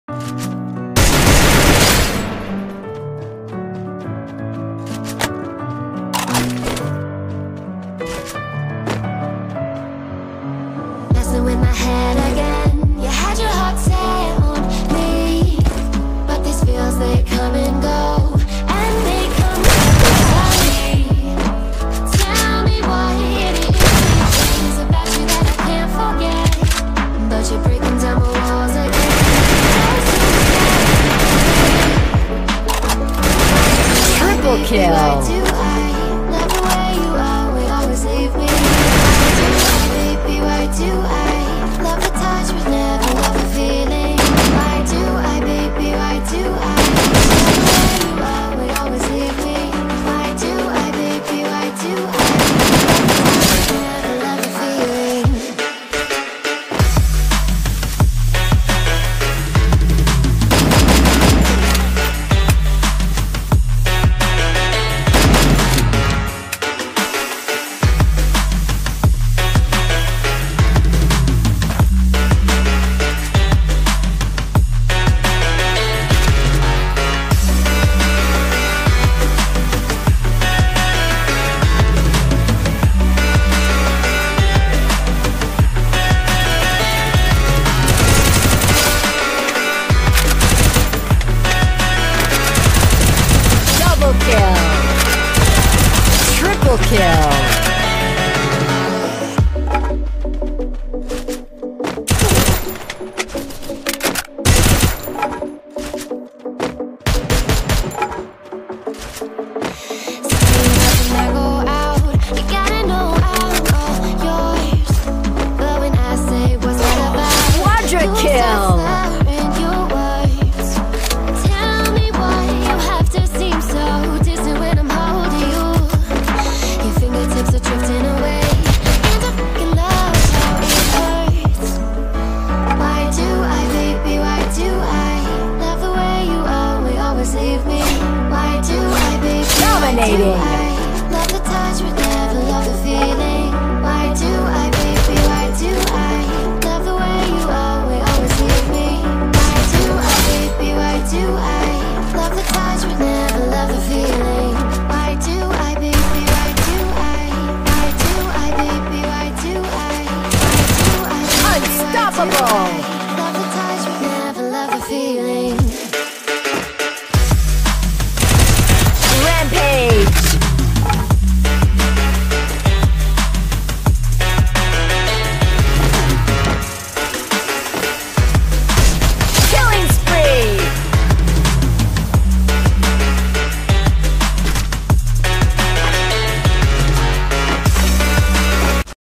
Messing with my head again. You had your heart set on me, but these feels, they come and go, and they come slowly. Tell me why it is things about you that I can't forget, but you're breaking down my walls again. Triple kill. Why do I love the way you always, always leave me? Why do I, baby, why do I love the touch but never love the feeling? Why do I, baby, why do I love the way you always, always leave me? Why do I, baby, why do I love the touch but never love the feeling? Double kill. Triple kill. Quadra kill. Dominating.